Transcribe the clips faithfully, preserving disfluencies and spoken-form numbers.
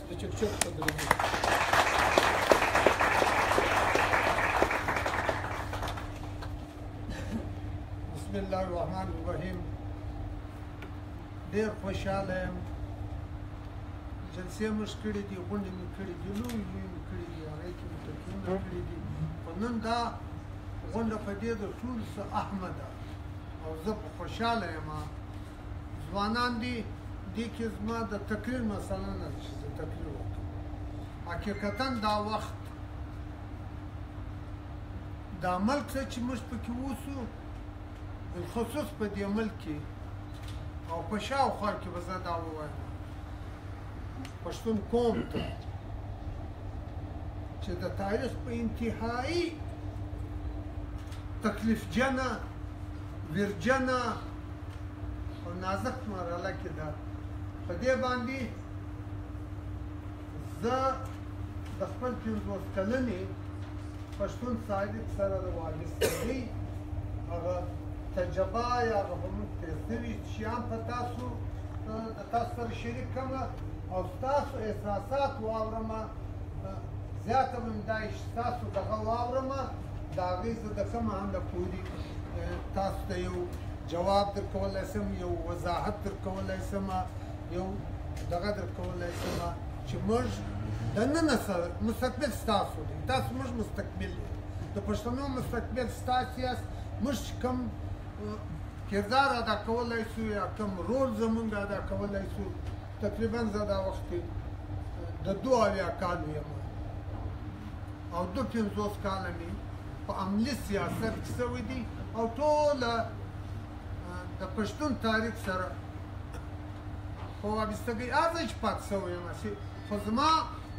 د چکچک په درجه. بسم الله الرحمن الرحیم. ډېر خوشحاله یم. جلسې موږ کړي دي، غونډې مې کړي دي، لوی لوی مې کړي دي، هغې کې مې تقریرونه کړي دي. خو نن دا غونډه په دې د ټولو څه اهمه ده او زه په خوشحاله یم. ځوانان دي، دې کې زما د تقریر مسله نه ده چې زه تقریر وکړم. حقیقتا دا وخت دا ملک څه چې موږ پکې اوسو، بالخصوص په دې ملک کې او په شاوخوا کې به زه دا ووایم پښتون قوم ته چې د تاریخ په انتهایی تکلیفجنه، ویرجنه او نازک مرحله کې ده. په دې باندې زه د خپل پنځوس کلنې پښتون صادق سره د وابستګۍ هغه تجربه یا هغه به موږ تېر شوي شیان په تاسو د تاسو سره شریک کړمه او ستاسو احساسات واورمه. زیاته به مې دا ستاسو دغه واورمه، د هغې زه د کومه هنده پورې تاسو ته یو جواب درکولی شم، یو وضاحت درکولی شم، یو دغه درکولی شم چې موږ دننه سره مستقبل ستاسو دی، تاسو موږ مستقبل دی، د پښتنو مستقبل ستاسو یاست. موږ چې کوم کردار ادا کولی شو یا کوم رول زمونږ ادا کولی شو، تقریبا زه دا وخت د دوه اویا کالو یم او دوه پنځوس کاله مې په عملي سیاست کې شوي دي او ټوله د پښتون تاریخ سره په وابستګۍ هغه چې پاتې شوی یم. خو زما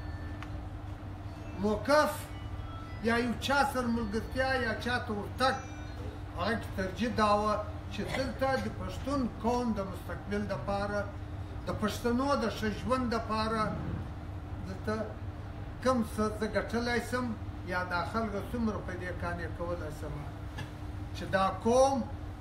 موقف یا یو چا سره ملګرتیا یا چا ته ورتګ هغه کې ترجیح دا وه چې دلته د پښتون قوم د مستقبل دپاره، د پښتنو د ښه ژوند دپاره دلته کوم څه زه ګټلی شم یا دا خلکو څومره په دې قانع کولی شم چې دا قوم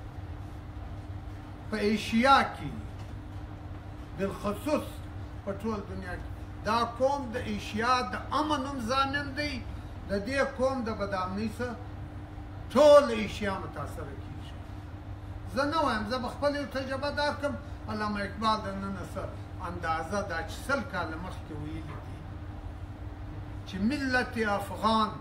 په ایشیا کې بالخصوص په ټول دنیا کې دا قوم د ایشیا د امن هم ضامن دی. د دې قوم د بدامنۍ څخه ټول ایشیا متاثره کېږي. زه نه وایم، زه به خپل یو تجربه درکړم. علامه اقبال د نن څه اندازه دا چې سل کاله مخکې ویلي دي چې ملت افغان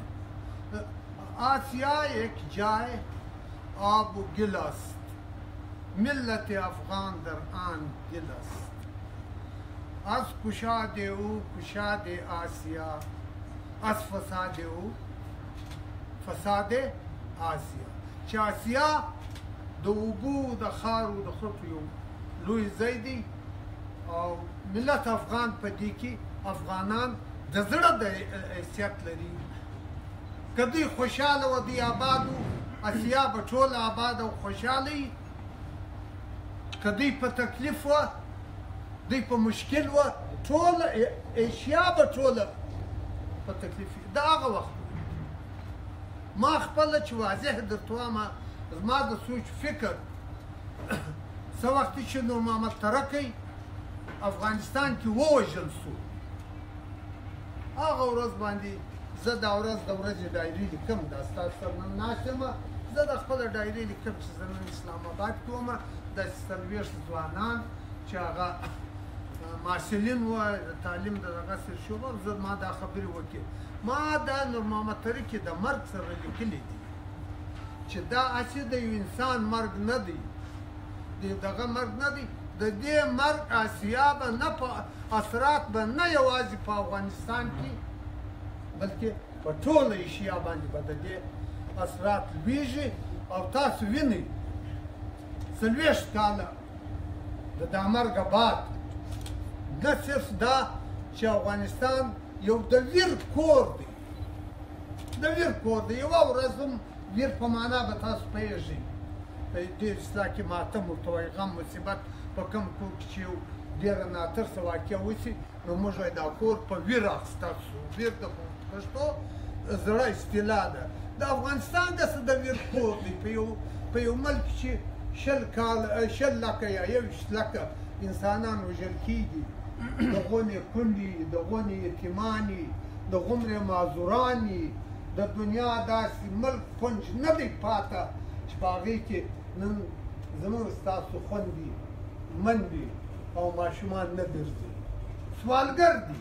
آسیا یک جای آب و گل است، ملت افغان در آن دل است، از کشاد او کشاد آسیا، از فساد او فساد آسیا. چې آسیا د اوبو د خارو د خټو یو لوی ځای دی او ملت افغان په دې کې افغانان د زړه د حیثیت لري. که دوی خوشحاله و دوی آباد و آسیا به ټوله آباد او خوشحاله وي. که دوی په تکلیف و دوی په مشکل و ټوله ایشیا به ټوله په تکلیف وي. د هغه وخت ما خپله چې واضح درته وایم، زما د سوچ فکر څه وخت چې نور محمد ترکی افغانستان کې ووژل سو، هغه ورځ باندې زه دا ورځ د ورځې ډایري لیکم. دا ستاسو سره نن ناست یم، زه د خپله ډایري لیکم چې زه نن اسلام آباد کې وم. داسې څلوېښت ځوانان چې هغه محصلین وه، د تعلیم د دغه سره شوبه، زه ما دا خبرې وکړې. ما دا نور محمد ترکي د مرګ سره لیکلي دي چې دا هسې د یو انسان مرګ نه دی، د دغه مرګ نه دی، د دې مرګ آسیا به نه په اثرات به نه یوازې په افغانستان کې بلکې په ټوله ایشیا باندې به د دې اثرات لویږي. او تاسو وینئ څلوېښت کاله د دا مرګه بعد نه صرف دا چې افغانستان یو د ویر کور دی، د ویر کور دی. یوه ورځ هم ویر په معنا به تاسو پوهېږئ، په دې اصطلاح کې ماتم ورته وایي، غم مصیبت په کوم کور کې چې یو ډېره ناترسه واقعه وشي نو موږ وایو دا کور په ویر اخیسته شو. ویر د پښتو زړه اصطلاح ده. د افغانستان داسې د ویر کور دی په یو په یو ملک چې شل کال شل لکه یا یوویشت لکه انسانان وژل کېږي د غونې کونډې د غونې یتیمانې د غومرې معذورانې د دنیا داسې ملک کونج نه دی پاته چې په هغې کې نن زموږ ستاسو خوندې مندې او ماشومان نه ګرځي سوالګر دي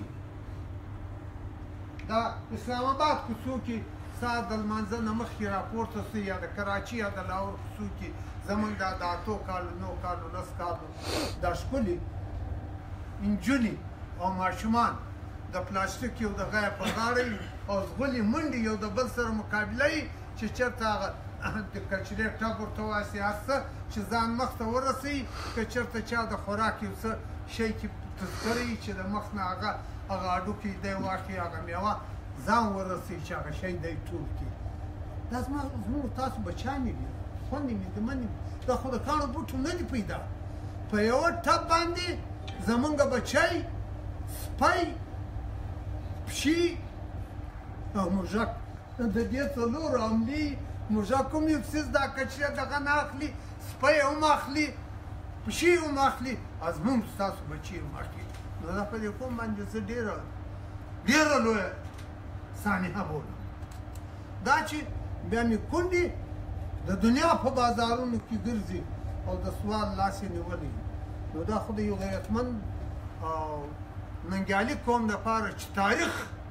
دا اسلام آباد کوڅو کې سهار د لمانځه نه مخکې راپورته سي یا د کراچي یا د لاهور کوڅو کې زموږ دا د اتو کالو نو کالو لس کالو دا ښکلي نجونې او ماشومان د پلاستیک یو د غایه په غاړه او زغلي منډې یو د بل سره مقابله یي چې چېرته هغه د کچرې ټګ ورته واسي هر څه چې ځان مخ ته ورسوي که چېرته چا د خوراک یو څه شی کې تذکره وي چې د مخ نه هغه هغه هډوکي دی واخلي هغه میوه ځان ورسوي چې هغه شی دی ټول کړي دا زما زموږ تاسو بچیانې دي خوندې مې د منې دا خو د کاڼو بوټو نه دي پیدا په یوه ټپ باندې زمونږ بچی سپی پشي او موږک د دې څلور عملي موږک هم یو څیز دا کچرې دغه نه اخلي سپی هم اخلي پشي هم اخلي زمونږ ستاسو بچي هم اخلي نو دا په دې کوم باندې زه ډېره ډېره لویه سانحه بولم دا چې بیا مې کونډې د دنیا په بازارونو کې ګرځي او د سوال لاس یې نیولی نو دا خو د یو غیرتمند او ننګیالي قوم دپاره چې تاریخ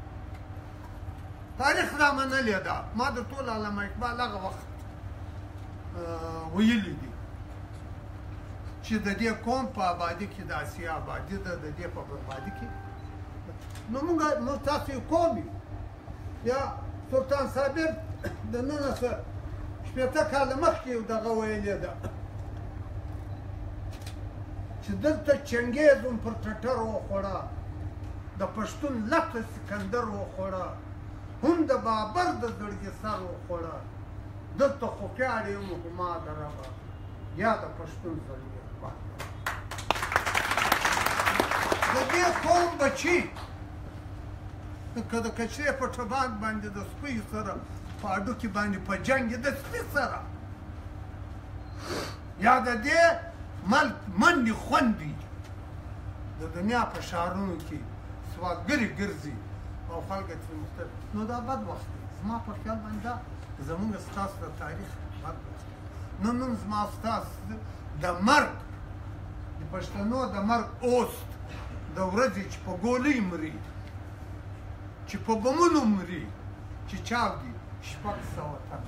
تاریخ را منلې ده ما د ټول علامه اقبال هغه وخت ویلي دي چې د دې قوم په آبادي کې د اسیا آبادي ده د دې په بربادي کې نو موږ موږ تاسو یو قوم یو یا سلطان صابر د نولس شپېته کاله مخکې یو دغه ویلې ده چې دلته چنګیز هم پر ټټر وخوړه د پښتون لکه سکندر وخوړه هم د بابر د زړګي سر وخوړه دلته خو پیاړې هم هما د ربه یا د پښتون زړګي د دې قوم بچي که د کچرې په ټبان باندې د سپیو سره په هډوکي باندې په جنګ د سپي سره یا د دې ملک منډې خوندې د دنیا په ښارونو کې سوالګرې ګرځي او خلک یې ترې مختلف نو دا بد وخت دی زما په خیال باندې دا زموږ ستاسو د تاریخ بد وخت دی نو نن زما ستاسو د مرګ د پښتنو د مرګ اوست د ورځې چې په ګولۍ مري چې په بمونو مري چې چاودي شپږ سوه تنه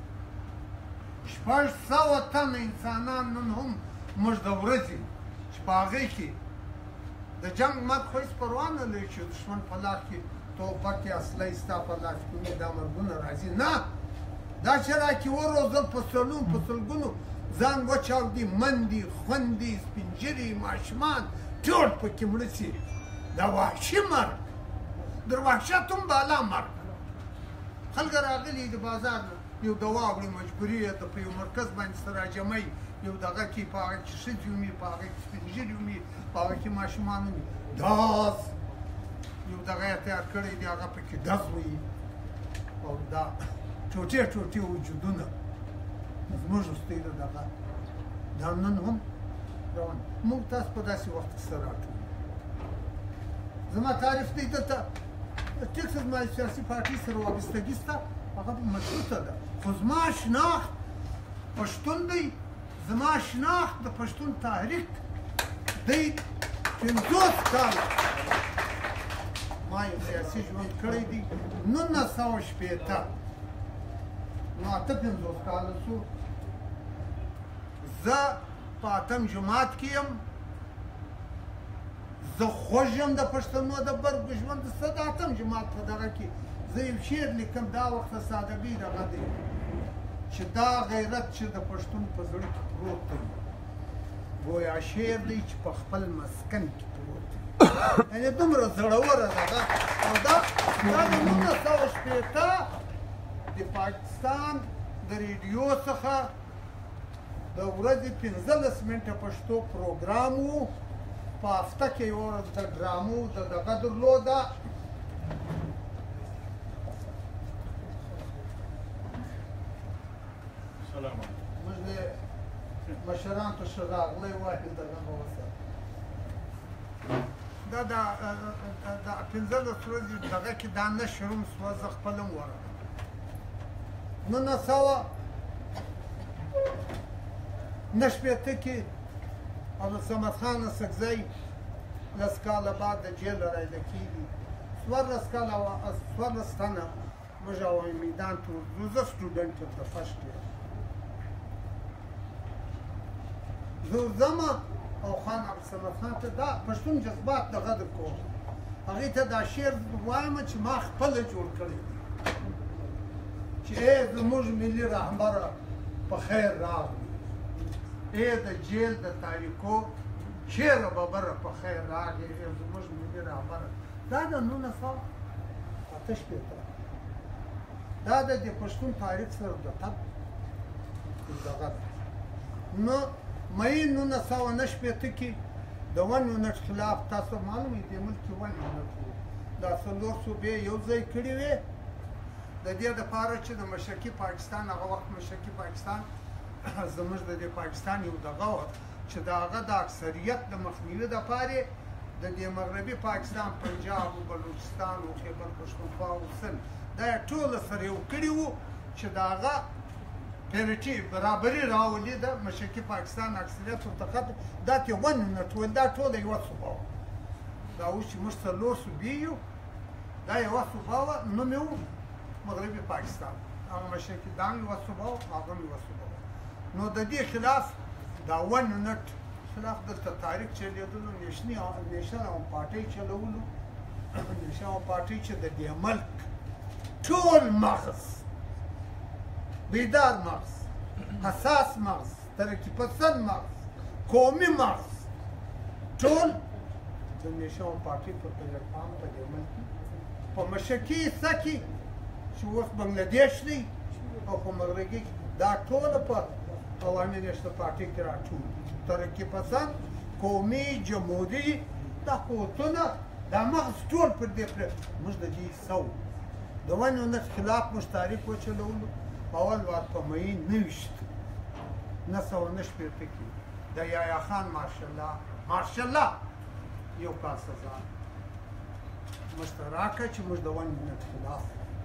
شپږ سوه تنه انسانان نن هم موږ د ورځې چې په هغې کې د جنګ مرګ خو هېڅ پروا نه لري چې دښمن په لاس کې توپکې اسلحې ستا په لاس کې وي دا مرګونه راځي نه دا چې راکې وروزل په سلون په سلګونو ځان وچاودي مندې خوندې سپین ږیرې ماشومان ټول پکې مړه شي دا وحشي مرګ در وحشت هم بالا مرګ خلک راغلي د بازار نه یو دوا وړي مجبوري یې د په یو مرکز باندې سره راجمعي یو دغه کې په هغه کې ښځې ومي په هغه کې سپین ږیري ومي په هغه کې ماشومان ومي ډاز یو دغه یې تیار کړی دی هغه پکې ډز وي او دا ټوټې ټوټې وجودونه زموږ وروستۍ د دغه دا نن هم روان موږ تاسو په داسې وخت کې سره راټولو زما تعریف دی دلته ټیک څه زما سیاسي پارټۍ سره وابستګي شته هغه مشروطه ده خو زما شناخت پښتون دی زما شناخت د پښتون تحریک دی پنځوس کاله ما یو سیاسي ژوند کړی دی نولس سوه شپېته نو اته پنځوس کاله شو زه په اتم جماعت کې یم زه خوږ یم د پښتنو د برګو ژوند زه د اتم جماعت په دغه کې زه یو شعر لیکم دا وخت د سادګۍ دغه دی چې دا غیرت چې د پښتون په زړه کې پروت دی گویا شعر دی چې په خپل مسکن کې پروت دی یعنې دومره زړوره دغه او دا دا د نولس سوه شپېته د پاکستان د ریډیو څخه د ورځې پنځلس منټه پښتو پروګرام و په هفته کې یوه ورځ د ډرامو د دغه درلوده موږ د مشرانو ته ښه راغلی وایو دغه به وسه دا د پنځلس ورځې دغه کې دا نشر هم شوه زه خپله هم ورغلم نولس سوه نه شپېته کې عبدالصمد خان اڅکزی لس کاله بعد د جیل رایله کېږي څوارلس کاله څوارلس تنه موږ هوایي میدان ته ورځو زه سټوډنټ یم د فسټ اییر زه ورځم او خان عبدالصمد خان ته دا پښتون جذبات دغه در کوم هغې ته دا شعر وایم چې ما خپله جوړ کړی دی چې ای زموږ ملي رهبره په خیر راغلې ای د جیل د تاریکو چیرې ببره په خیر راغلې ای زموږ ملي رهبره دا د نولس سوه اته شپېته دا د دې پښتون تاریخ سره د تب دغه ده نو مئی نولس سوه نه شپېته کې د ون یونټ خلاف تاسو معلوم دې ملک کې ون یونټ و دا څلور صوبې یو ځای کړي وې د دې دپاره چې د مشرقي پاکستان هغه وخت مشرقي پاکستان زموږ د دې پاکستان یو دغه وه چې د هغه د اکثریت د مخنیوي دپاره د دې مغربي پاکستان پنجاب و بلوچستان و خیبر پښتونخوا و سند دا یې ټوله سره یو کړي وو چې د هغه پیرټي برابري راولي د مشرقي پاکستان اکثریت ورته ختم دا ته ون یونټ ویل دا ټوله یوه صوبه وه دا اوس چې موږ څلور صوبې یو دا یوه صوبه وه نوم یې و مغربي پاکستان هغه مشرقي دا هم یوه صوبه وه هغه هم یوه صوبه وه نو د دې خلاف دا ون یونټ خلاف دلته تاریخ چلېدلو نیشنل هم پارټۍ چلولو نیشنل هم پارټۍ چې د دې ملک ټول مغز بیدار مغز حساس مغز ترقي پسند مغز قومي مغز ټول د نیشنل پارټۍ په پلټفارم په دې ملک په مشرقي حصه کې چې اوس بنګلادیش دی او په مغربي کې دا ټوله په عوامي نیشنل پارټۍ کې راټول ترقي پسند قومي جمهوري دا قوتونه دا مغز ټول پر دې پرې موږ د دې حصه وو د ون یونټ خلاف موږ تاریخ وچلولو اول وار په مئی نویشت نه سوه نه شپېته کې د یحیی خان ماشاءالله ماشاءالله یو کال سزا موږ ته راکړه چې موږ د ون یونټ خلاف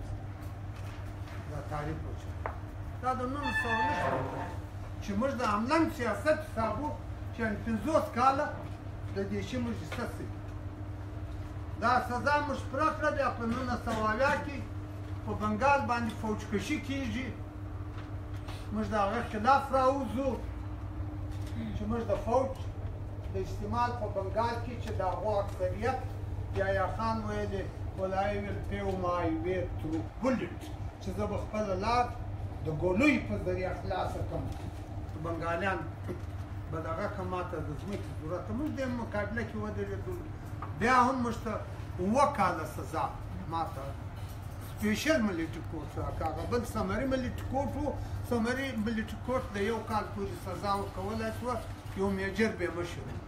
دا تاریخ وچلو دا د نولس سوه نه شپېته چې موږ د عملاً سیاست حسابو چې پنځوس کاله د دې شي موږ ایسته سوي دا سزا موږ پوره کړه بیا په نولس سوه اویا کې په بنګال باندې فوجکشي کېږي موږ د هغه خلاف راوځو چې موږ د فوج د استعمال په بنګال کې چې د هغو اکثریت یحیی خان ویلې ولای ویل پیو مای وی ترو بولټ چې زه به خپله لار د ګولۍ په ذریعه خلاصه کړم بنګالیان به دغه که ماته د ځمکې ضرورت موږ دې مقابله کې ودرېدلو بیا هم موږ ته اووه کاله سزا ماته سپیشل ملیټري کورټ راکړه هغه بل سمري ملیټري کورټ و سمري ملیټري کورټ د یو کال پورې سزا ورکولی شوه یو میجر به مشر و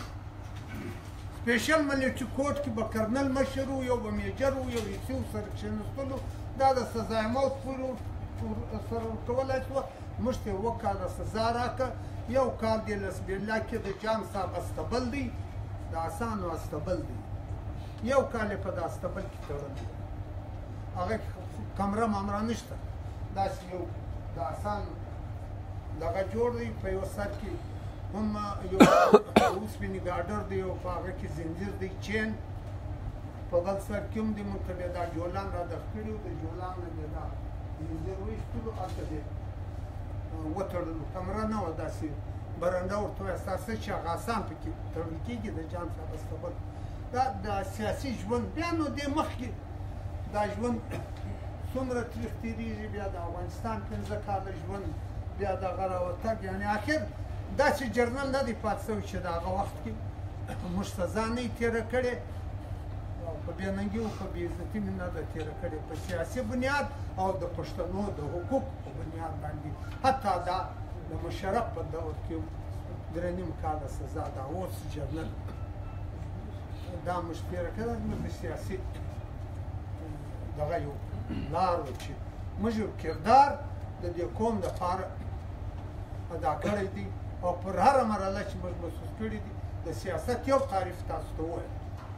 سپیشل ملیټري کورټ کې به کرنل مشر و یو به میجر و یو حصي و سره کښېنستلو دا د سزای موت پورې سره ورکولی شوه موږ ته اووه کاله سزا راکړه یو کال دې لسبیلا کې د جان صاحب استبل دی د اسانو استبل دی یو کال یې په د استبل کې تړلی هغه کمره ممره نشته داسې یو د اسان دغه جوړ دی په یو سر کې هم یو اوسپنې ګاډر دی او په هغه کې زنځیر دی چین په بل سر کې هم دی موږ ته بیا دا جولان را دغ کړي و د جولان نه بیا دا زنځیر وایستلو هلته دی وتړلو کمره نه وه داسې برنډه ورته وایست هر څه چې هغه اسان پکې تړل کېږي د جان صاحب استبل دا د سیاسي ژوند بیا نو دې مخکې دا ژوند څومره تریخ تېرېږي بیا د افغانستان پنځه کاله ژوند بیا دغه راوتګ یعنې اخر داسې جرنل نه دی پاتې شوی چې د هغه وخت کې موږ سزا نه یې تېره کړې په بېننګي او په بېعزتي مې نه ده تېره کړې په سیاسي بنیاد او د پښتنو د حقوقو په بنیاد باندې حتی دا د مشرف په دور کې درې نیم کاله سزا ده اوس جرنل دا موږ تېره کړې زموږ د سیاسي دغه یو لار و چې موږ یو کردار د دې قوم دپاره ادا کړی دی او پر هره مرحله چې موږ محسوس کړي دي د سیاست یو تعریف تاسو ته ووایم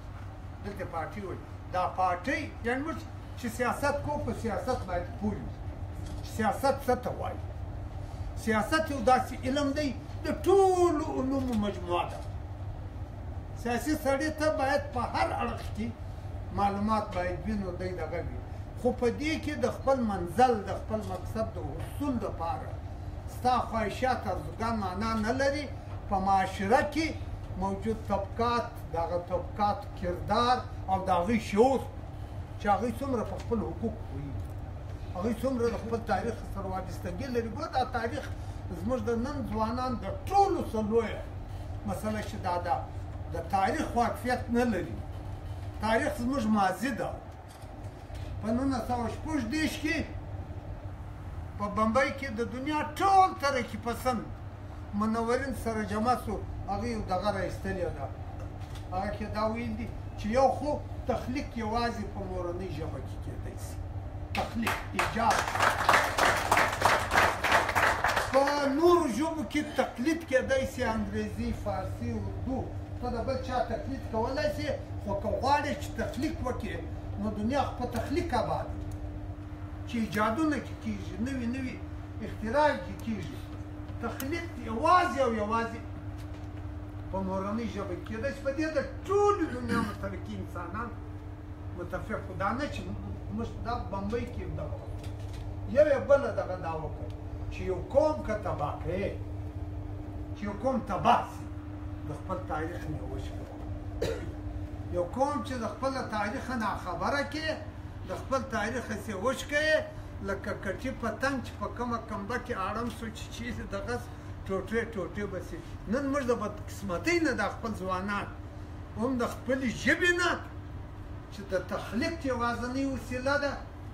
دلته پارټي وایي دا پارټۍ یعنې موږ چې سیاست کوو په سیاست باید پوه یو سیاست څه ته وایي سیاست یو داسې علم دی د ټولو علومو مجموعه ده سیاسي سړي ته باید په هر اړخ کې معلومات باید وي نو دی دغه وي خو په دې کې د خپل منزل د خپل مقصد د حصول دپاره ستا خواهشات ارزوګان معنا نه لري په معاشره کې موجود طبقات دغه طبقات کردار او د هغوی شعور چې هغوی څومره په خپل حقوق پوهېږي هغوی څومره د خپل تاریخ سره وابستګي لري ګوره دا تاریخ زموږ د نن ځوانان د ټولو څه لویه مسله چې دا ده د تاریخ واقفیت نه لري تاریخ زموږ ماضي ده په نولس سوه شپږ دېرش کې په بمبۍ کې د دنیا ټول ترقي پسند منورین سره جمع سو هغه یو دغه راایستلې ده هغه کې دا ویل دي چې یو خو تخلیق یوازې په مورنۍ ژبه کې کېدی شي تخلیق ایجاد په نورو ژبو کې تقلید کېدی شي انګریزي فارسي اردو ته د بل چا تقلید کولی شي خو که غواړې چې تخلیق وکړې نو دنیا خو په تخلیق آباد چې ایجادونه کې کېږي نوي نوي اختراع کې کېږي تخلیق یوازې او یوازې په مورنۍ ژبه کې کېدی چې په دې د ټولې دنیا متفقي انسانان متفق خو دا نه چې موږ دا بمبۍ کې دغه یو یې بله دغه دا وکړه چې یو قوم که تباه کړې چې یو قوم تباه سي د خپل تاریخ نه وشکړه یو قوم چې د خپل تاریخ نه خبره کې د خپل تاریخ هسې وشکوي لکه کټي پتنګ چې په کومه کمبه کې اړم سو چې چیرې دغه ټوټې ټوټې به سي نن موږ د بدقسمتۍ نه د خپل ځوانان هم د خپلې ژبې نه چې د تخلیق یوازینۍ وسیله ده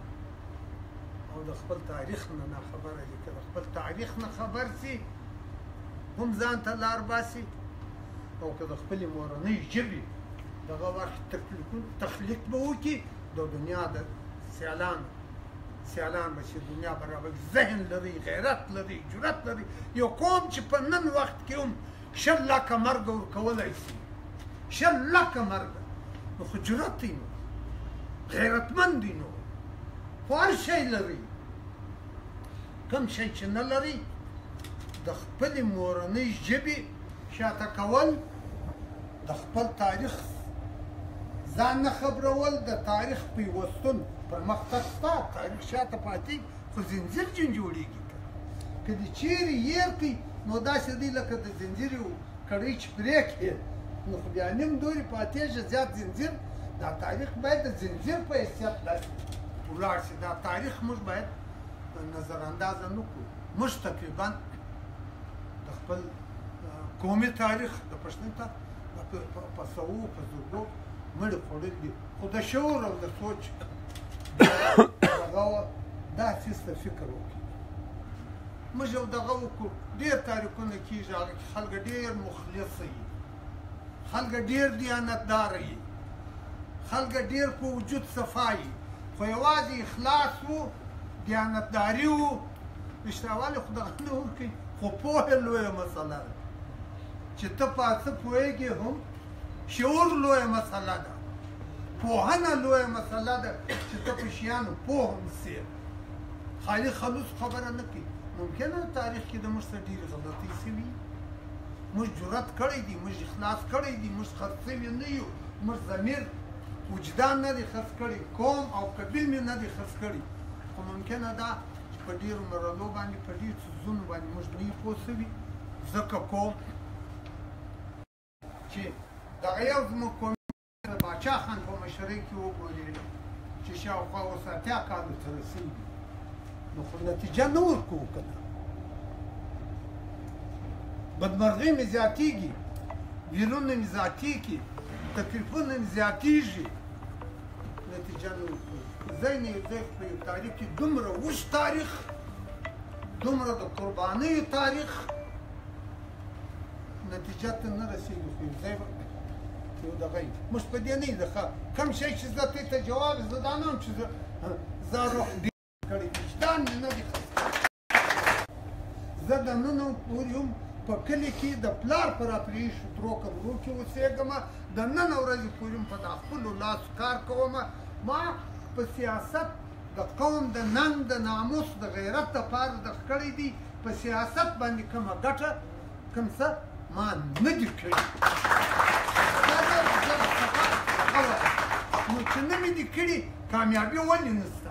او د خپل تاریخ نه ناخبره دي که د خپل تاریخ نه خبر سي هم ځان ته لار باسي او که د خپلې مورنۍ ژبې دغه وخت تخلیق به وکړي د دنیا د سیالان سیالان به چې دنیا برابر ذهن لري غیرت لري جرأت لري یو قوم چې په نن وخت کې هم شل لکه مرګ ورکولی شي شل لکه مرګ نو خو جرأت دی نو غیرتمند دی نو خو هر شی لري کوم شی چې نه لري د خپلې مورنۍ ژبې شاته کول د خپل تاریخ ځان نه خبرول د تاریخ پیوستون پرمختګ شته تاریخ شاته پاتې خو زنځیر جن جوړېږي که د چیرې یېر کړي نو داسې دی لکه د زنځیر یو کړۍ چې پرې کړې نو خو بیا نیم دورې پاتېږي زیات زنځیر دا تاریخ باید د زنځیر په حیثیت داسې ولاړ شي دا تاریخ موږ باید نظر اندازه نه کړو موږ تقریبا د خپل قومي تاریخ د پښتون تاریخ په سوو په زرګو مړي خوړل دي خو د شعور او د سوچ دغه دا څیز ته فکر وکړي موږ یو دغه وکړو ډېر تاریخونه کېږي هغه کې خلک ډېر مخلصه وي خلک ډېر دیانتداره وي خلک ډېر په وجود صفا وي خو یوازې اخلاص و دیانتداري و رښتیاوالي خو دغه نه وکړي خو پوهه لویه مسله ده چې ته په څه پوهېږې هم شعور لویه مسله ده پوهنه لویه مسله ده چې ته په شیانو پوه هم سې خالي خلوص خبره نه کوي ممکنه تاریخ کې د موږ څه ډېرې غلطۍ شوي موږ جرأت کړی دی موږ اخلاص کړی دی موږ خرڅ شوي نه یو موږ ضمیر وجدان نه دی خرڅ کړی قوم او قبیل مې نه دی خرڅ کړی خو ممکنه ده چې په ډېرو مرحلو باندې په ډېرو څیزونو باندې موږ نه یو پوه شوي ځکه کوم چې دغه یو زموږ قومي د باچا خان په مشرۍ کې وګورې چې شاوخوا اوس اتیا کالو ته رسېږي نو خو نتیجه نه ورکوو که نه بدمرغۍ مې زیاتېږي ویرونه مې زیاتېږي تکلیفونه مې زیاتېږي نتیجه نه ورکوو ځای نه یو ځای په یو تاریخ کې دومره اوږد تاریخ دومره د قربانیو تاریخ نتیجه ته نه رسېږي خو یو ځای به یو دغه وي موږ په دې نه یو ځکه کوم شی چې زه دې ته جواب زه دا نه یم چې زه زه روح ډېر کړی وجدان مې نه دی خرڅ کړی زه د نن پورې هم په کلي کې د پلار په راپرېښو درو کمرو کې اوسېږم د نن ورځې پورې په دا خپلو لاسو کار کوم ما په سیاست د قوم د ننګ د ناموس د غیرت دپاره دغه کړی دي په سیاست باندې کومه ګټه کوم څه ما نه دي کړي نو چې نه مې دي کړي کامیابي ولې نشته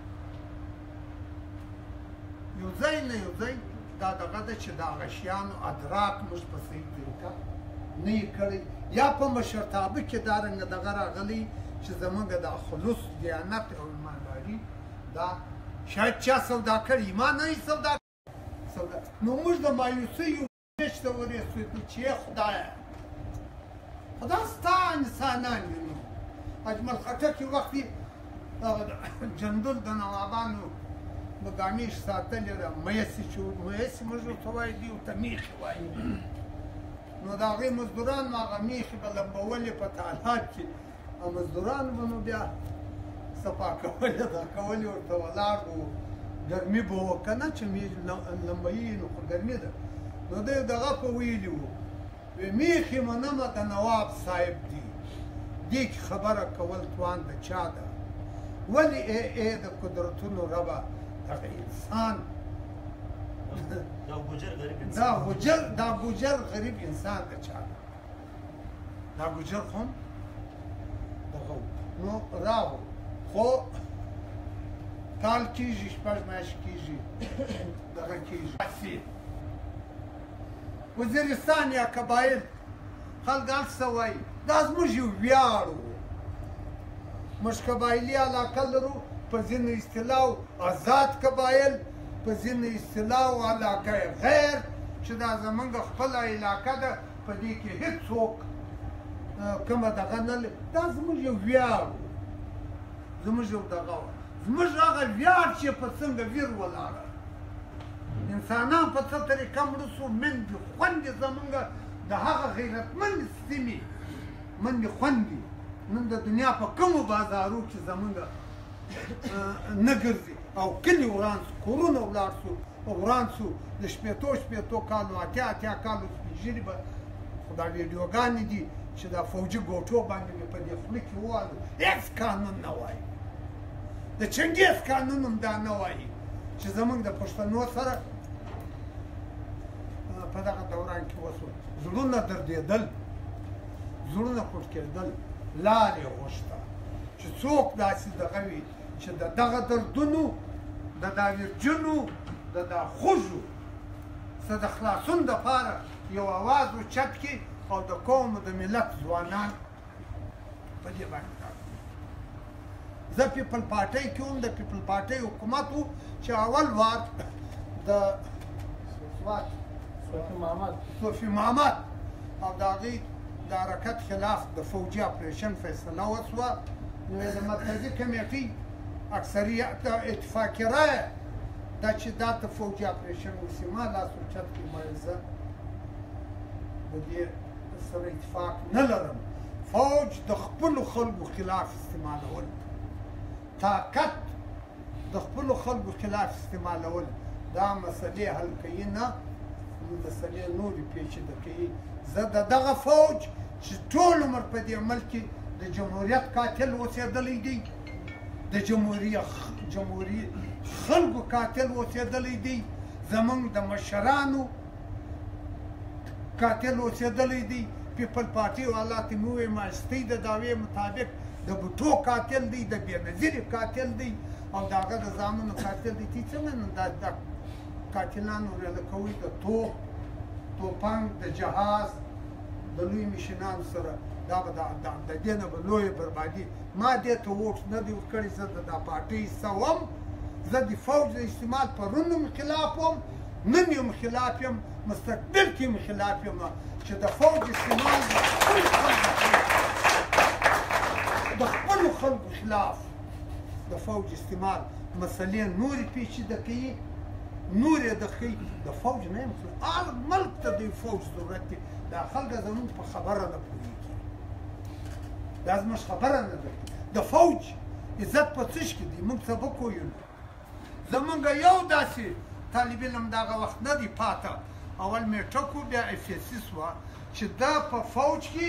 یو ځای نه یو ځای دا دغه ده چې د هغه شیانو ادراک موږ په صحیح طریقه نه یې کړی یا په مشرتابه کې دا رنګه دغه راغلی چې زموږ د خلوص دیانت او ایمانداري دا شاید چا سودا کړي ما نه یې سودا سودا نو موږ د مایوسیو ویش ته ورسېدو چې خدایه خدا ستا انسانان یو اجمل خټک یو وخت جندل د نوابانو مګامیش ساتلې ده میسي چې میسي موږ ورته وایو دوی ورته میخې وایي نو د هغې مزدوران هغه میخې به لمبولې په تالات کې او مزدوران به نو بیا صفا کولې دا کولې ورته ولاړ وو ګرمي به وه که نه چې لمبوي نو خو ګرمي ده نو دی دغه په ویلي وو وی میخې منمه د نواب صاحب دي دې کې خبره کول توان د چا ده ولې ای ای د قدرتونو ربه دغه انسان دا ګوجر غریب انسان دا ګوجر دا ګوجر غریب انسان د چا ده دا ګوجر خو دغه نو راو خو کال کېږي شپږ میاشتې کېږي دغه کېږي وزیرستان یا قبایل خلک هر څه وایي دا زموږ یو ویاړ و موږ قبایلي علاقه لرو په ځینو اصطلاحو آزاد قبایل په ځینو اصطلاحو علاقه غیر چې دا زموږ خپله علاقه ده په دې کې هېڅوک کومه دغه نه دا زموږ یو ویاړ و زموږ یو دغه وه زموږ هغه ویاړ چې په څنګه ویر ولاړه انسانان په څه طریقه مړه سو میندې خوندې زموږ د هغه غیرتمند سیمې منډې خوندې نن د دنیا په کومو بازارو کې زموږ نه ګرځي او کلي وران سو کورونه ولاړ سو وران سو د شپېتو شپېتو کالو اتیا اتیا کالو سپین ږیري به خو دا ویډیوګانې دي چې دا فوجي ګوټو باندې مې په دې خوله کې ووالو هېڅ قانون نه وایي د چنګیز قانون هم دا نه وایي چې زموږ د پښتنو سره په دغه دوران کې وسول زړونه دردېدل زړونه پټ کېدل لارې غوښته چې څوک داسې دغه وي چې د دغه دردونو د دا ویرجنو د دا خوږو څه د خلاصون دپاره یو اواز اوچت کړي او د قوم د ملت ځوانان په دې باندې زه پیپل پارټۍ کې وم د پیپل پارټۍ حکومت و چې اول وار د صوفي محمد صوفي محمد او د هغې د حرکت خلاف د فوجي اپریشن فیصله وسوه نو د مرکزي کمیټۍ اکثریت اتفاقي رایه دا چې دا ته فوجي اپریشن وسي ما لاس اوچت کړي ویل زه د دې سره اتفاق نه لرم فوج د خپلو خلکو خلاف استعمالول طاقت د خپلو خلکو خلاف استعمالول دا مسلې حل کوي نه مسلې نورې پیچیده کوي زه د دغه فوج چې ټول عمر په دې ملک کې د جمهوریت قاتل اوسېدلی دی د جمهوریت خلکو قاتل اوسېدلی دی زموږ د مشرانو قاتل اوسېدلی دی پیپل پارټي والا ته مې وویل ماستۍ د دعوې مطابق د بوټو قاتل دی د بېنظیرې قاتل دی او د هغه د زامنو قاتل دی تی څنګه نو دا د قاتلانو ویله کوي د توپ توپنګ د جهاز د لوی مشینانو سره دا به د دې نه به لویه بربادي ما دې ته ووټ نه دی ورکړی زه د دا پارټۍ حصه وم زه د فوج د استعمال پرون هم خلاف وم نن یم خلاف یم مستقبل کې یم خلاف یم چې د فوج استعمال د خپلو خلکو خلاف د فوج استعمال مسلې نورې پیچیده کوي نورې د ښیي د فوج نه یم هر ملک ته د فوج ضرورت دی دا خلک زموږ په خبره نه پوهېږي دا زموږ خبره نه ده د فوج عزت په څه کې دی موږ سبق ویلو زمونږ یو داسې طالب علم دغه وخت نه دی پاته اول میټک و بیا اف اس سی سوه چې دا په فوج کې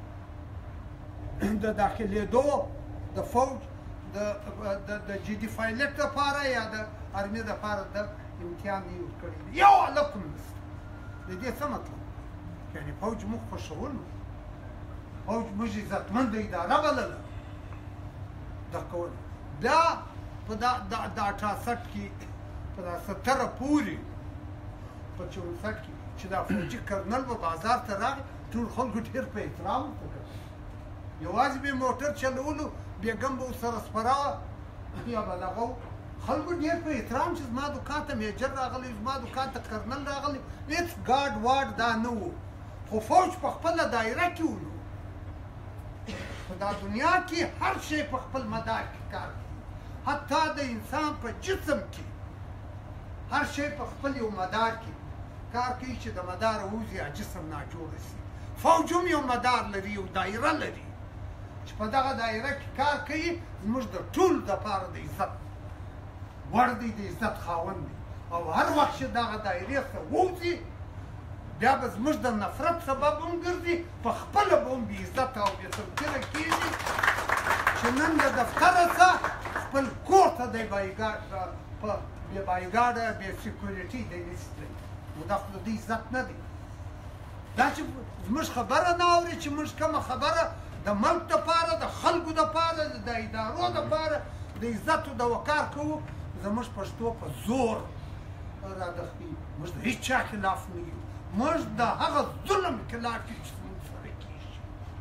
د داخلېدو د فوج د جي ډي پایلټ دپاره یا د ارمي دپاره د امتحان یې ورکړی دی یو هلک هم نشته د دې څه مطلب یعنې فوج موږ خوښولو فوج موږ عزتمنده اداره بلله دا کول بیا په دا اټاسټ کې په دا ستره پورې په چونسټ کې چې دا فوجي کرنل به بازار ته راغی ټول خلکو ډېر په احترام ورته کتل یوازې به یې موټر چلولو بیګم به ورسره سپره یا به دغه خلکو ډېر په احترام چې زما دوکان ته میجر راغلی زما دوکان ته کرنل راغلی هېڅ ګاډ واډ دا نه و خو فوج په خپله دایره کې ولو په دا دنیا کې هر شی په خپل مدار کې کار کوي حتی د انسان په جسم کې هر شی په خپل یو مدار کې کار کوي چې د مدار ووځي یا جسم ناجوړه شي فوج هم یو مدار لري یو دایره لري چې په دغه دایره کې کار کوي زموږ د ټول دپاره د عزت وړ دی د عزت خاوند دی او هر وخت چې دغه دایرې څخه ووځي بیا به زموږ د نفرت سبب هم ګرځي په خپله به هم بې عزته او بې توپیره کېږي چې نن د دفتره څخه خپل کور ته دی بایګارډ په بې بایګارډه بې سیکورټي دی نشي تللی نو دا خو د دوی عزت نه دی دا چې زموږ خبره نه اوري چې موږ کومه خبره د ملک دپاره د خلکو دپاره د ادارو دپاره د عزت او د وقار کوو زموږ پښتو په زور رادخلي موږ د هېڅ چا خلاف نه یو موږ د هغه ظلم خلاف یو چې زموږ سره کېږي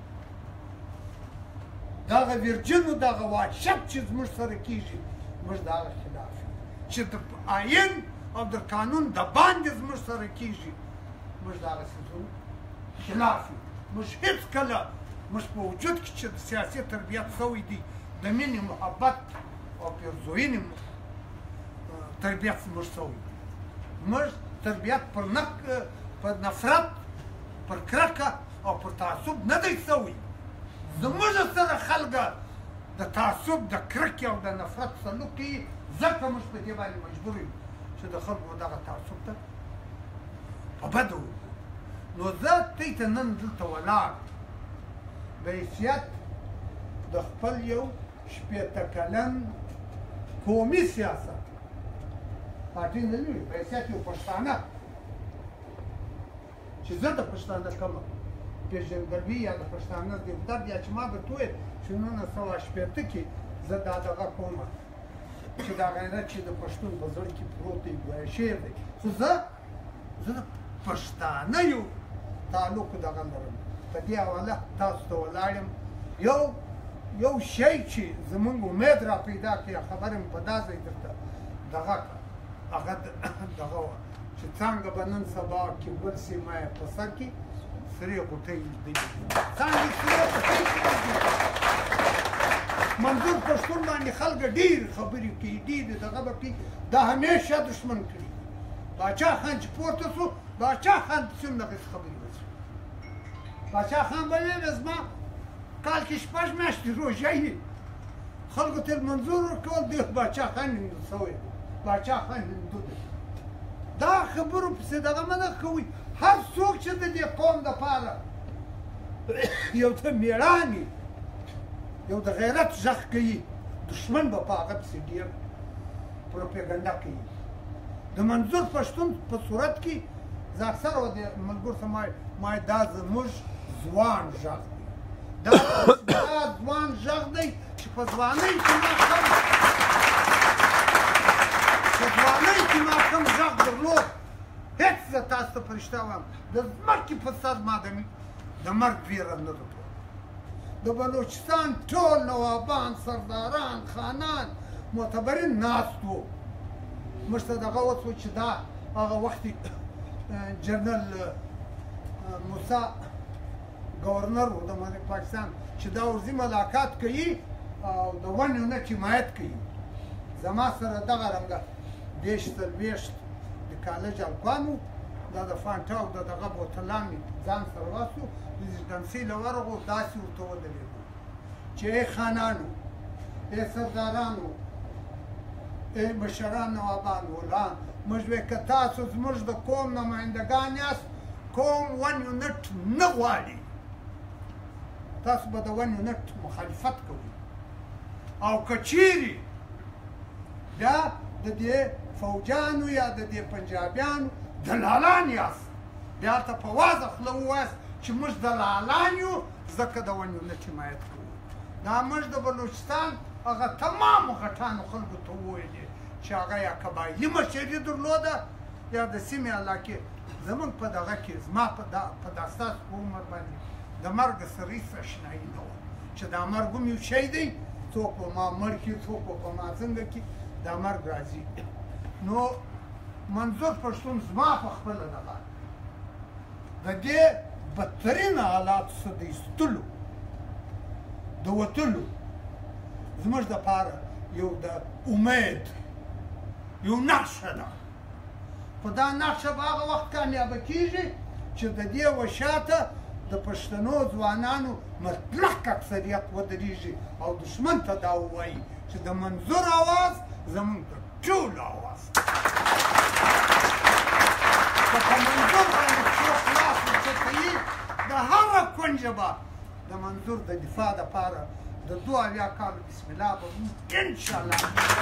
دغه ویرجن او دغه وحشت چې زموږ سره کېږي موږ د هغه خلاف یو چې د آئین او د قانون د باندې زموږ سره کېږي موږ د هغه څیزونو خلاف یو موږ هېڅکله موږ په وجود کې چې د سیاسي تربیت شوی دی د مینې محبت او پیرزوینې تربیت موږ شوی دی موږ تربیت پر نق پر نفرت پر کرکه او پر تعصب نه دی شوی زموږ سره خلکه د تعصب د کرکې او د نفرت سلوک کوي ځکه موږ په دې باندې مجبور یو چې د خلکو دغه تعصب ته په بده وګورو نو زه دوی ته نن دلته ولاړ د حیثیت د خپل یو شپېته کلن قومي سیاست پارټي نه لري په حیثیت یو پښتانه چې زه د پښتانه کومه پېژندګلوي یا د پښتانه دیوتر یا چې ما درته وویل چې نولس سوه شپېته کې زه دا دغه کومه چې دا غیرت چې د پښتون په زړه کې پروت دی ګویا شعر دی خو زه زه د پښتانه یو تعلق دغه لرم په دې حواله تاسو ته ولاړ یم یو یو شی چې زموږ امید را پیدا کړي خبره مې په دا ځای درته دغه کړه هغه دغه وه چې څنګه به نن سبا کې ګل سیمه یې په سر کې سرې غوټۍ دی څنګه سرې غوټۍ منظور پښتون باندې خلک ډېر خبرې کوي ډېر دغه به کوي دا همیشه دښمن کړي باچا خان چې پورته سو باچا خان پسې هم دغسې خبرې وشوې باچا خان به ویل زما کال کې شپږ میاشتې روژه یي خلکو ته منظور ورکول د باچا خان هندو شوی باچا خان هندو دی دا خبرو پسې دغه مه نه کوئ هر څوک چې د دې قوم دپاره یو څه مېړانې یو د غیرت غږ کوي دښمن به په هغه پسې ډېر پروپیګنډه کوي د منظور پښتون په صورت کې زه اکثره د ملګرو سره ما دا زموږ ځوان غږ دی دا ځوان غږ دی چې په ځوانۍ کې ما کم په ځوانۍ کې ما کم غږ درلود هېڅ زه تاسو ته په رښتیا وایم د ځمکې په سر ما د مرګ ویره نه درلود د بلوچستان ټول نوابان سرداران خانان معتبرین ناست وو موږ ته دغه وسو چې دا هغه وخت جنرال موسی گورنر و د پاکستان چې دا ورځي ملاقات کوي او د ونې نه حمایت کوي زما سره دغه رنګه دېرش څلوېښت د کالج هلکانو دا د فانټا او د دغه بوتلان مې ځان سره واخلو رزیدنسۍ له ورغلو داسې ورته ودرېدو چې ای خانانو ای سردارانو ای مشران نوابان ولان موږ وې که تاسو زموږ د قوم نمایندګان یاست قوم ون یونټ نه غواړي تاسو به د ون یونټ مخالفت کوئ او که چیرې بیا د دې فوجانو یا د دې پنجابیانو دلالان یاست بیا هلته په واضح خوله ووایاست چې موږ دلالان یو ځکه د ون یونټ حمایت کوو دا موږ د بلوچستان هغه تمامو غټانو خلکو ته وویلې چې هغه یا قبایلي مشري درلوده یا د سیمې علاقې زمونږ په دغه کې زما په دا ستاسو په عمر باندې د مرګ سره هېڅ اشنایي نه وه چې دا مرګ هم یو شی دی څوک به ما مړ کړي څوک به په ما څنګه کړي دا مرګ راځي نو منظور پښتون زما په خپله دغه د دې بدترین حالاتو څخه د ایستلو د وتلو زموږ دپاره یو د امید یو نقشه ده خو دا نقشه به هغه وخت کامیابه کېږي چې د دې وشاته د پښتنو ځوانانو مطلق اکثریت ودرېږي او دښمن ته دا ووایي چې د منظور اواز زموږ د ټولو اواز که په منظور باندې څوک لاس اوچتوي د هغه کونجه به د منظور د دفاع دپاره د دوه اویا کالو بسم الله به انشاءالله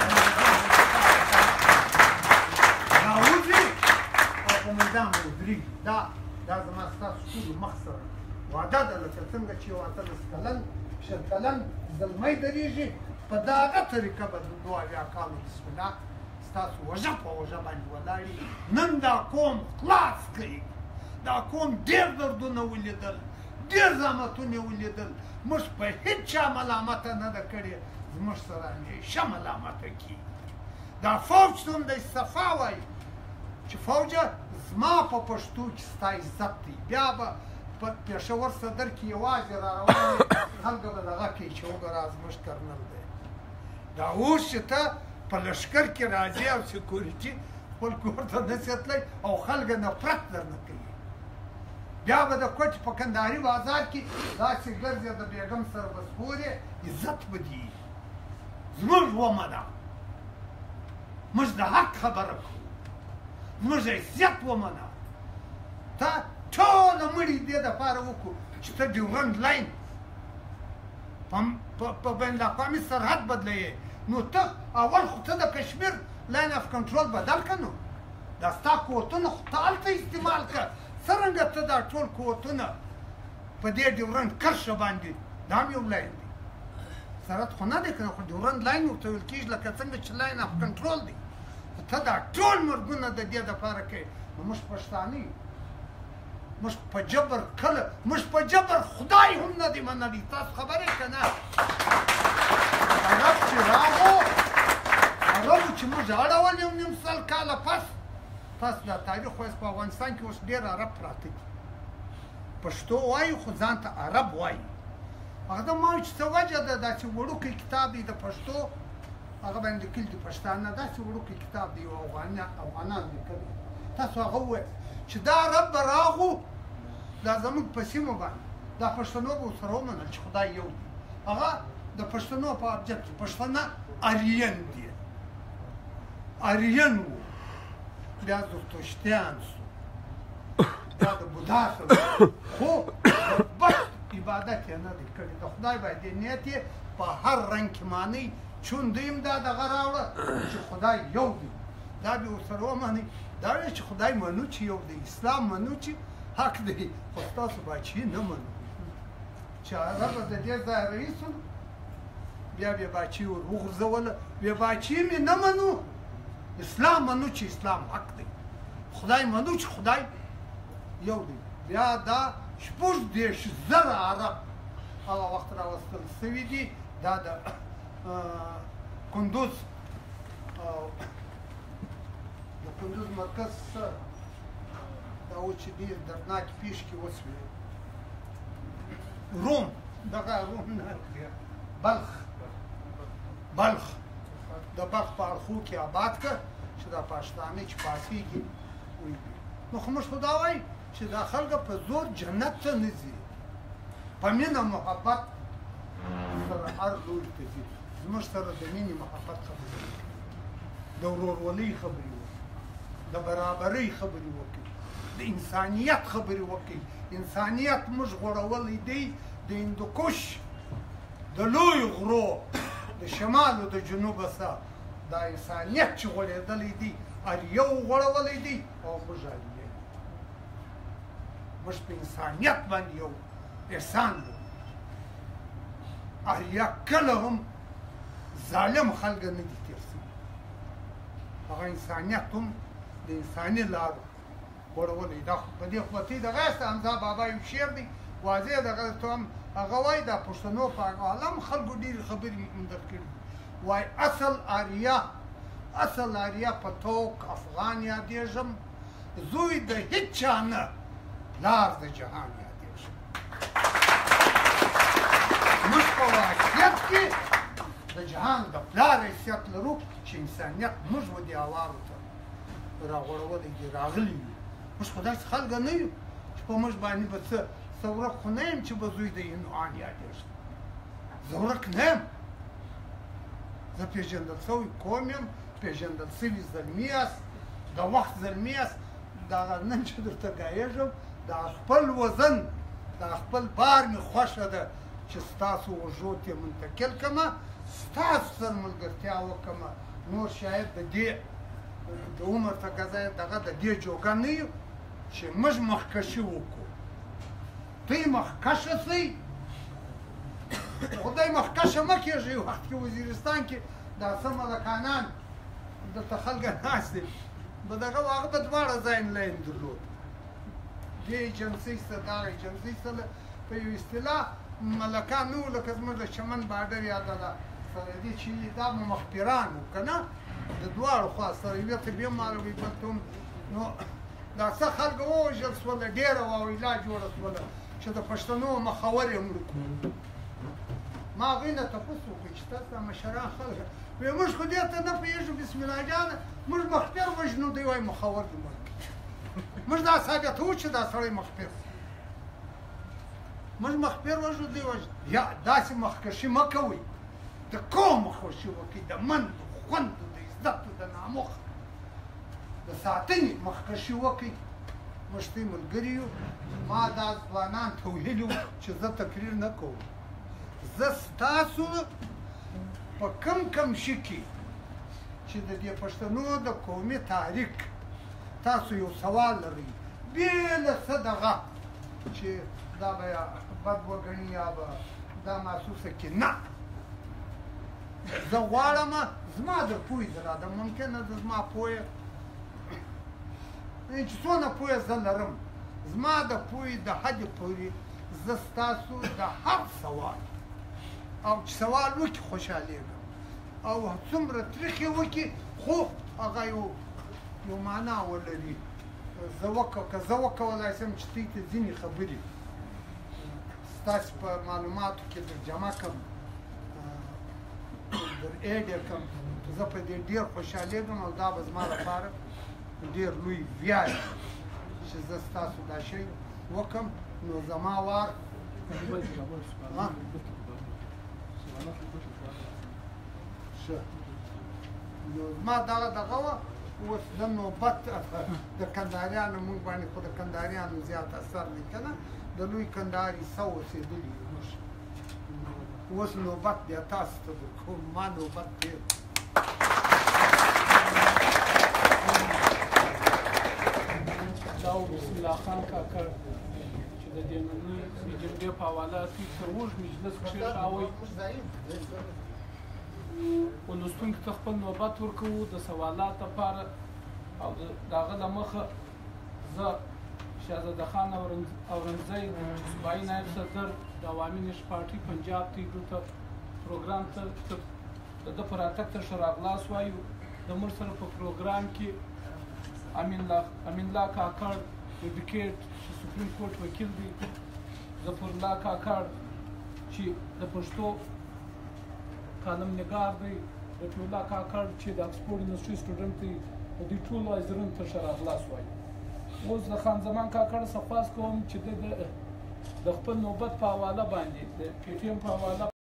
راوځي او په میدان به ودرېږي دا دا زما ستاسو ټولو مخ سره وعده ده لکه څنګه چې یو اتلس کلن شل کلن زلمی درېږي په دغه طریقه به د دوه اویا کالو بسم الله ستاسو وژه په وژه باندې ولاړي نن دا قوم خلاص کوي دا قوم ډېر دردونه ولیدل ډېر زحمتونه ولیدل موږ په هېڅ چا ملامته نه ده کړې زموږ سره همیشه ملامته کېږي دا فوج ته هم د صفا وایي چې فوجه زما په پښتو کې ستا عزت دی بیا به په پېښور صدر کې یوازې را روان خلکو به دغه کوي چې وګوره زموږ کرنل دی دا اوس چې ته په لښکر کې راځې او سیکورټي خپل کور ته نسې تللی او خلک نفرت درنه کوي بیا به د کوټې په کندهاري بازار کې داسې ګرځې د بیګم سره به سپورې عزت به دي زموږ ومنه موږ د حق خبره کوو زموږ حیثیت ومنه ته ټوله مړي دې دپاره وکړو چې ته ډیورنډ لاین په بین الاقوامي سرحد بدلوې نو ته اول خو ته د کشمیر لاین اف کنټرول بدل که نو دا ستا قوتونه خو ته هلته استعمال کړه څرنګه ته دا ټول قوتونه په دې ډیورنډ کرښه باندې دا هم یو لاین دی سرحد خو نه دی که نه خو ډیورنډ لاین ورته ویل کېږي لکه څنګه چې لاین اف کنټرول دی ته دا ټول مرګونه د دې دپاره کوې نو موږ پښتانه یو موږ په جبر کله موږ په جبر خدای هم نه دی منلی تاسو خبرې که نه عرب چې راغو عربو چې موږ اړول یو نیم سل کاله پس تاسو دا تاریخ وایست په افغانستان کې اوس ډېر عرب پراته دي پښتو وایي خو ځان ته عرب وایي هغه ته ما وایي چې څه وجه ده داسې وړوکی کتاب دی د پښتو هغه باندې لیکلي دي پښتانه داسې وړوکی کتاب دی یو افغانان لیکلی تاسو هغه ووایه چې دا عرب به راغو دا زموږ په سیمو باندې دا پښتنو به ورسره ومنل چې خدای یو دی هغه د پښتنو په ابجد کې پښتانه اریین دي اریین وو بیا زرتشتیان سو بیا د بودا سره خو بس عبادت یې نه دی کړی د خدای باندې نیت یې په هر رنګ کې معنی چون دویم دا دغه راوړه چې خدای یو دی دا به ورسره ومنئ دا وایي چې خدای منو چې یو دی اسلام منو چې حق دی خو ستاسو باچي نه منو چې هغه به د دې ځای رئیس و بیا بیا باچي ور وغورځوله بیا باچي مې نه منو اسلام منو چې اسلام حق دی خدای منو چې خدای یو دی بیا دا شپږ دېرش زره عرب هغه وخت راوستل سوي دي دا د کندوز د کندوز مرکز دا و چې ډېر دردناکې پېښې وسوې روم دغه روم نه بلخ بلخ د بلخ په اړخو کې آباد کړ چې دا پښتانه چې پاڅېږي وایي نو خو موږ خو دا وایي چې دا خلک په زور جنت ته نه ځي په مینه محبت سره هر لوري ته ځي زموږ سره د مینې محبت خبرې د ورورولۍ خبرې وکړي، د برابرۍ خبرې وکړي، د انسانیت خبرې وکړي. انسانیت موږ غوړولی دی د هندوکش د لویو غرو د شمال او د جنوبه سره. دا انسانیت چې غوړېدلی دی اریو غوړولی دی او موږ اریه موږ په انسانیت باندې یو احسان لرو. اریا کله هم ظالم خلک نه دي تېر شوي، هغه انسانیت هم د انساني لارو غوړولی. دا په دې قوتي دغه است حمزه بابا یو شعر دی واضح دغه ته هم هغه وایي دا پښتنو په عالم خلکو ډېرې خبرې در کړي وایي اصل آریا اصل آریا په توک افغان یادېږم، زوی د هېچ چا نه لار د جهان یادېږم. موږ په واقعیت کې د جهان د پلار حیثیت لرو چې انسانیت موږ و دې اوارو ته راغوړولی دي راغلي یو. موږ خو داسې خلک نه یو چې په موږ باندې به څه زورق خو نه یم چې به زوی د هندوان یادېږم. زورق نه یم، زه پېژندل شوی قوم یم، پېژندل شوي زلمي یاست، د وخت زلمي یاست. دغه نن چې درته ګایږم دا خپل وزن دا خپل بار مې خوښه ده چې ستاسو اوږو ته یې منتقل کړمه، ستاسو سره ملګرتیا وکړمه. نور شاید د دې د عمر تقاضا دغه د دې جوګه نه یو چې موږ مخکشي وکړو. دوی مخکشه شئ، خدای مخکشه مه کېږئ. یو وخت کې وزیرستان کې دا څه ملکانان دلته خلک ناست دي به دغه هغه به دواړه ځاین لاین درلود. دې ایجنسۍ سره دغه ایجنسۍ سره په یو اصطلاح ملکان نه وو لکه زموږ د چمن باډر یا دغه سره دي چې دا به مخبران وو که نه د دواړو خوا سره یوې ته بیا معلوموي بل ته هم. نو دا څه خلک ووژل شوله ډېره واویلا جوړه شوله چې د پښتنو مخور یې مړه کړو. ما هغوی نه تپوس وکړو چې تاسو دا مشران خلک وایي موږ خو دې ته نه پوهېږو بسم الله جانه موږ مخبر وژنو. دوی وایي مخور دې مړ کړي. موږ دا ثابتوو چې دا سړی مخبر موږ مخبر وژنو دوی وژنو. یا داسې مخکشي مه کوئ، د قوم مخکشي وکړئ، د مندو خوندو د عزتو د ناموخ د ساتنې مخکشي وکړئ. موږ ستاسې ملګري یو. ما دا ځوانان ته ویلي وو چې زه تقریر نه کوم، زه ستاسو په کم کم شي کې چې د دې پښتنو د قومي تاریخ تاسو یو سوال لرئ بې له څه دغه چې دا به بد وګڼي یا به دا محسوسه کړي، نه زه غواړم زما د پوهې د راده ممکنه ده زما پوهه چې څونه پوهه زه لرم زما د پوهې د حد پورې زه ستاسو د هر سوال او چې سوال وکړي خوشحالېږم او څومره تریخ یې وکړي خو هغه یو یو معنا ولري. زه وکړه که زه وکولی شم چې دوی ته ځینې خبرې ستاسې په معلوماتو کې در جمع کړم در ایډ یې کړم، زه په دې ډېر خوشحالېږم او دا به زما لپاره ډېر لوی ویاړ چې زه ستاسو دا شی وکړم. نو زما وار ښه نو زما دغه دغه وه. اوس د نوبت د کندهاریانو موږ باندې خو د کندهاریانو زیات اثر دی که نه، د لوی کندهار عیسه اوسېدلي یو موږ. اوس نوبت بیا تاسو ته درکوم، ما نوبت تېر دا و بسم الله خان کاکړ چې د دې نننۍ جرګې په حواله دوی تر اوږد مجلس کښېښاوی و لوستونکي ته خپل نوبت ورکوو د سوالات لپاره او د هغه له مخه زه شهزاده خان اورنګزی صوبایي نایب صدر د عوامي نیشنل پارټي پنجاب ته دلته پروګرام ته د ده په راتګ ته ښه راغلاست وایو. د موږ سره په پروګرام کې امین الله کاکړ ایډوکیټ چې سپریم کورټ وکیل دی، ظفر الله کاکړ چې د پښتو کالم نګار دی، رفیع الله کاکړ چې د اکسفورډ یونیورسټي سټوډنټ دی. د دوی ټولو حاضرینو ته ښه راغلاست وایو. اوس د خان زمان کاکړ څخه خواست کوم چې د خپل نوبت په حواله باندې د پی ټي ایم په حواله